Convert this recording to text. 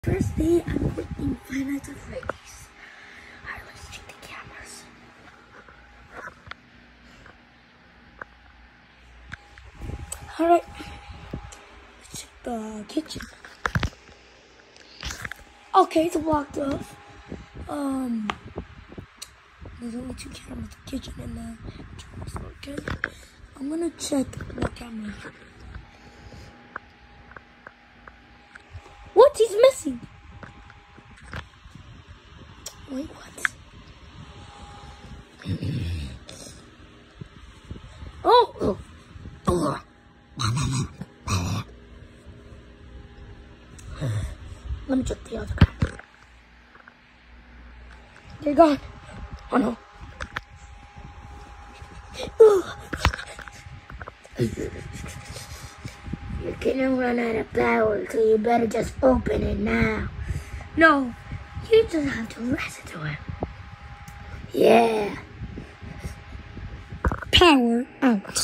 First day I'm working 5 Nights at Freddy's. Alright, let's check the cameras. Alright, let's check the kitchen. Okay, it's blocked off. There's only 2 cameras, the kitchen and the drawers, okay? I'm gonna check the camera. What? He's missing. Wait, what? Oh! Let me check the other guy. They're gone. Oh no. You're gonna run out of power, so you better just open it now. No, you just have to listen to him. Yeah. Power out.